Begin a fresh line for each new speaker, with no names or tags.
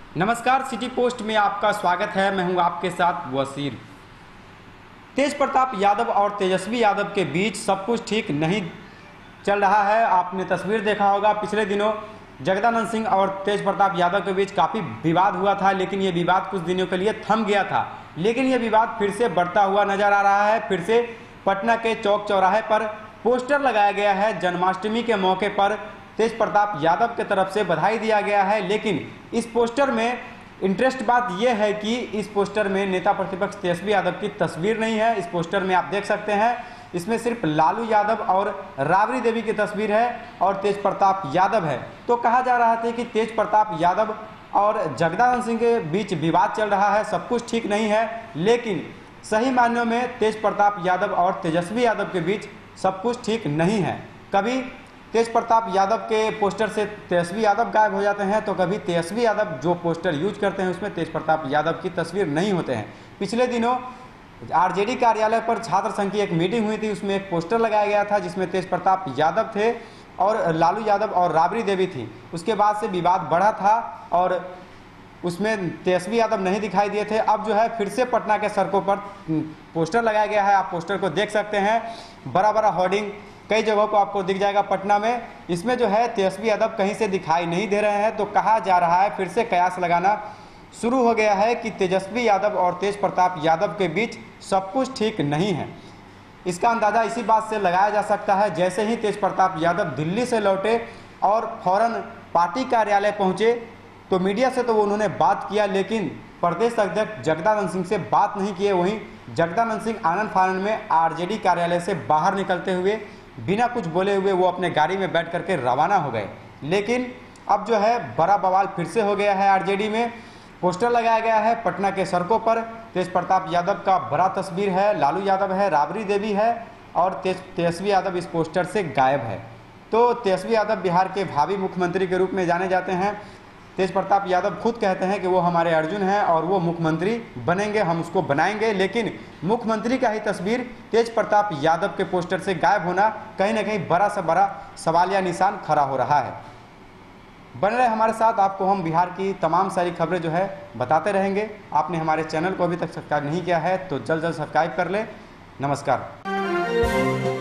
नमस्कार, city post में आपका स्वागत है। मैं हूं आपके साथ वसीर। तेज प्रताप यादव और तेजस्वी यादव के बीच सब कुछ ठीक नहीं चल रहा है। आपने तस्वीर देखा होगा, पिछले दिनों जगदानंद सिंह और तेज प्रताप यादव के बीच काफ़ी विवाद हुआ था, लेकिन ये विवाद कुछ दिनों के लिए थम गया था। लेकिन ये विवाद फिर से बढ़ता हुआ नजर आ रहा है। फिर से पटना के चौक चौराहे पर पोस्टर लगाया गया है। जन्माष्टमी के मौके पर तेज प्रताप यादव की तरफ से बधाई दिया गया है, लेकिन इस पोस्टर में इंटरेस्ट बात यह है कि इस पोस्टर में नेता प्रतिपक्ष तेजस्वी यादव की तस्वीर नहीं है। इस पोस्टर में आप देख सकते हैं, इसमें सिर्फ लालू यादव और राबड़ी देवी की तस्वीर है और तेज प्रताप यादव है। तो कहा जा रहा था कि तेज प्रताप यादव और जगदानंद सिंह के बीच विवाद चल रहा है, सब कुछ ठीक नहीं है। लेकिन सही मायनों में तेज प्रताप यादव और तेजस्वी यादव के बीच सब कुछ ठीक नहीं है। कभी तेज प्रताप यादव के पोस्टर से तेजस्वी यादव गायब हो जाते हैं, तो कभी तेजस्वी यादव जो पोस्टर यूज करते हैं उसमें तेज प्रताप यादव की तस्वीर नहीं होते हैं। पिछले दिनों आरजेडी कार्यालय पर छात्र संघ की एक मीटिंग हुई थी, उसमें एक पोस्टर लगाया गया था जिसमें तेज प्रताप यादव थे और लालू यादव और राबड़ी देवी थी। उसके बाद से विवाद बढ़ा था और उसमें तेजस्वी यादव नहीं दिखाई दिए थे। अब जो है फिर से पटना के सड़कों पर पोस्टर लगाया गया है। आप पोस्टर को देख सकते हैं, बड़ा बड़ा होर्डिंग कई जगहों पर आपको दिख जाएगा पटना में। इसमें जो है तेजस्वी यादव कहीं से दिखाई नहीं दे रहे हैं। तो कहा जा रहा है, फिर से कयास लगाना शुरू हो गया है कि तेजस्वी यादव और तेज प्रताप यादव के बीच सब कुछ ठीक नहीं है। इसका अंदाज़ा इसी बात से लगाया जा सकता है, जैसे ही तेज प्रताप यादव दिल्ली से लौटे और फौरन पार्टी कार्यालय पहुंचे तो मीडिया से तो उन्होंने बात किया, लेकिन प्रदेश अध्यक्ष जगदानंद सिंह से बात नहीं किए। वहीं जगदानंद सिंह आनंद फानंद में आरजेडी कार्यालय से बाहर निकलते हुए बिना कुछ बोले हुए वो अपने गाड़ी में बैठ करके रवाना हो गए। लेकिन अब जो है बड़ा बवाल फिर से हो गया है। आरजेडी में पोस्टर लगाया गया है पटना के सड़कों पर। तेज प्रताप यादव का बड़ा तस्वीर है, लालू यादव है, राबड़ी देवी है और तेजस्वी यादव इस पोस्टर से गायब है। तो तेजस्वी यादव बिहार के भावी मुख्यमंत्री के रूप में जाने जाते हैं। तेज प्रताप यादव खुद कहते हैं कि वो हमारे अर्जुन हैं और वो मुख्यमंत्री बनेंगे, हम उसको बनाएंगे। लेकिन मुख्यमंत्री का ही तस्वीर तेज प्रताप यादव के पोस्टर से गायब होना कहीं ना कहीं बड़ा सा बड़ा सवालिया निशान खड़ा हो रहा है। बन रहे हमारे साथ, आपको हम बिहार की तमाम सारी खबरें जो है बताते रहेंगे। आपने हमारे चैनल को अभी तक सब्सक्राइब नहीं किया है तो जल्द सब्सक्राइब कर ले। नमस्कार।